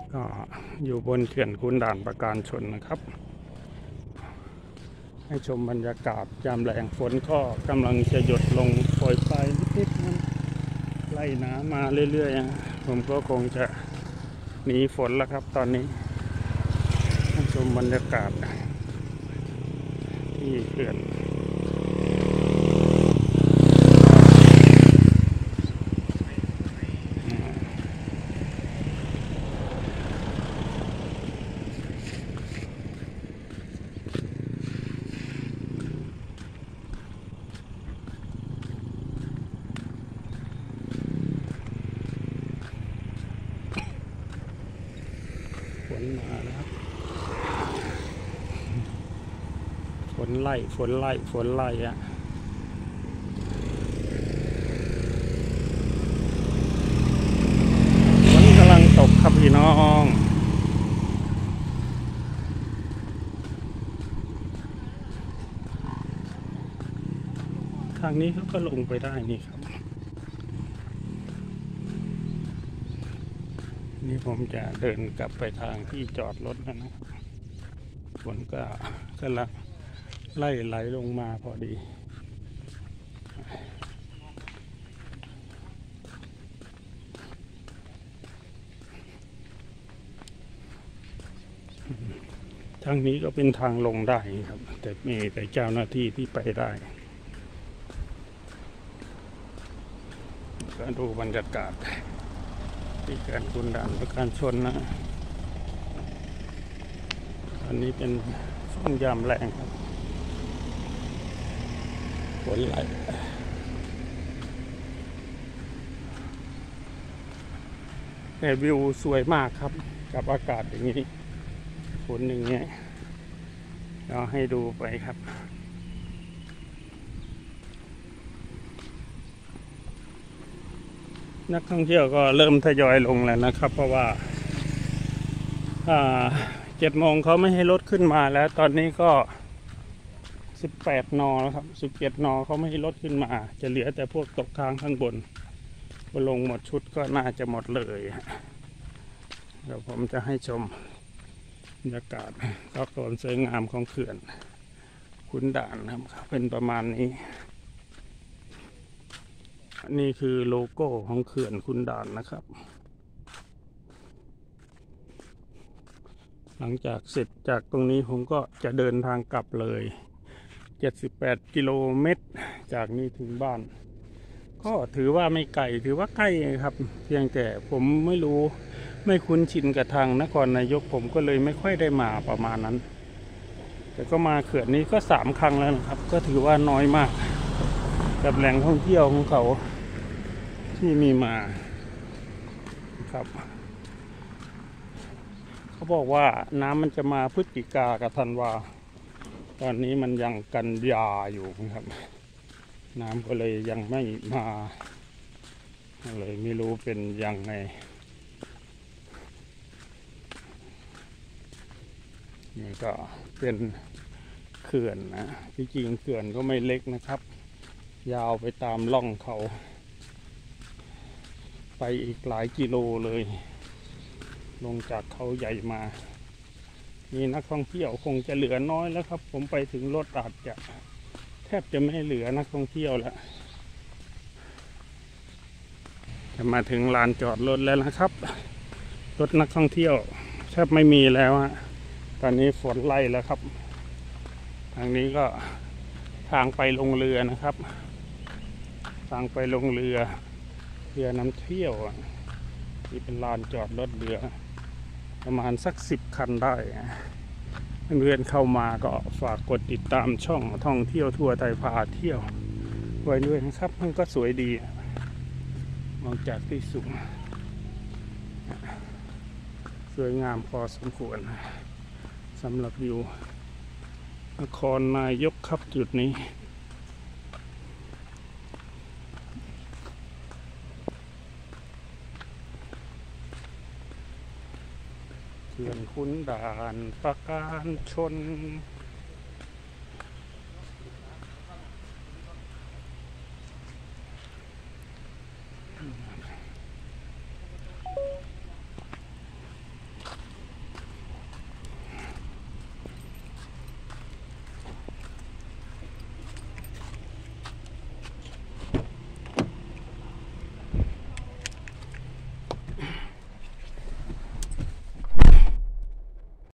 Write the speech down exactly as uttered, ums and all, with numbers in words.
ก็อยู่บนเขื่อนขุนด่านประการชนนะครับให้ชมบรรยากาศยามแรงฝนก็กำลังจะหยดลงโปรยปลายนิดๆนะไล่น้ำมาเรื่อยๆผมก็คงจะหนีฝนแล้วครับตอนนี้ให้ชมบรรยากาศที่เขื่อนฝนมาแล้วครับฝนไล่ฝนไล่ฝนไล่อะฝนกำลังตกครับพี่น้องทางนี้เขาก็ลงไปได้นี่ครับนี่ผมจะเดินกลับไปทางที่จอดรถแล้วนะครับฝนก็กำลังไล่ไหลลงมาพอดีทางนี้ก็เป็นทางลงได้ครับแต่มีแต่เจ้าหน้าที่ที่ไปได้ก็ดูบรรยากาศที่เขื่อนขุนด่านประการชนนะอันนี้เป็นช่วงยามแรงครับฝนไหลแต่วิวสวยมากครับกับอากาศอย่างนี้ฝนอย่างเงี้ยเราให้ดูไปครับนักท่องเที่ยวก็เริ่มทยอยลงแล้วนะครับเพราะว่าเจ็ดโมงเขาไม่ให้รถขึ้นมาแล้วตอนนี้ก็สิบแปดนอแล้วครับสิบเจ็ดนอเขาไม่ให้รถขึ้นมาจะเหลือแต่พวกตกค้างข้างบนพอลงหมดชุดก็น่าจะหมดเลยเดี๋ยวผมจะให้ชมบรรยากาศก็ความสวยงามของเขื่อนขุนด่านครับเป็นประมาณนี้นี่คือโลโก้ของเขื่อนขุนด่านนะครับหลังจากเสร็จจากตรงนี้ผมก็จะเดินทางกลับเลยเจ็ดสิบแปดกิโลเมตรจากนี้ถึงบ้านก็ถือว่าไม่ไกลถือว่าใกล้ครับเพียงแต่ผมไม่รู้ไม่คุ้นชินกับทางนครนายกผมก็เลยไม่ค่อยได้มาประมาณนั้นแต่ก็มาเขื่อนนี้ก็สามครั้งแล้วนะครับก็ถือว่าน้อยมากกับแหล่งท่องเที่ยวของเขาที่มีมาครับเขาบอกว่าน้ำมันจะมาพฤศจิกากับธันวาตอนนี้มันยังกันยาอยู่นะครับน้ำก็เลยยังไม่มาเลยไม่รู้เป็นยังไงนี่ก็เป็นเขื่อนนะที่จริงเขื่อนก็ไม่เล็กนะครับยาวไปตามล่องเขาไปอีกหลายกิโลเลยลงจากเขาใหญ่มามีนักท่องเที่ยวคงจะเหลือน้อยแล้วครับผมไปถึงรถอาจจะแทบจะไม่เหลือนักท่องเที่ยวแล้วจะมาถึงลานจอดรถแล้วนะครับรถนักท่องเที่ยวแทบไม่มีแล้วฮะตอนนี้ฝนไล่แล้วครับทางนี้ก็ทางไปลงเรือนะครับทางไปลงเรือเรือน้ำเที่ยวนี่เป็นลานจอดรถเรือประมาณสักสิบคันได้เพื่อนเข้ามาก็ฝากกดติดตามช่องท่องเที่ยวทั่วไทยพาเที่ยวไว้ด้วยนะครับมันก็สวยดีมองจากที่สูงสวยงามพอสมควรสำหรับวิวนครนายกครับจุดนี้เขื่อนขุนด่านประการชน